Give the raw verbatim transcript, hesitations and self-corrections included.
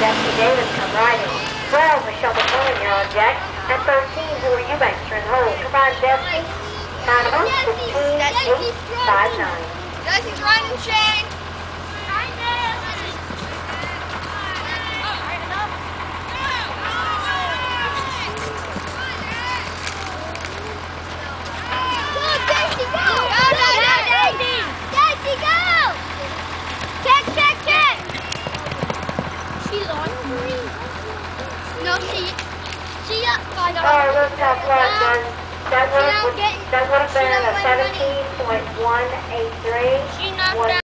Jesse Davis come riding. twelve, Michelle McCullen, you're on deck. And thirteen, Hoover Eubanks, you're in the hole. Come on, Jesse. Time of fifteen, eight, five, nine. Jesse's running, Shane. No, she, she up by the. Oh, look how flat that that would have that would have been a seventeen point one eight three. She knocked out.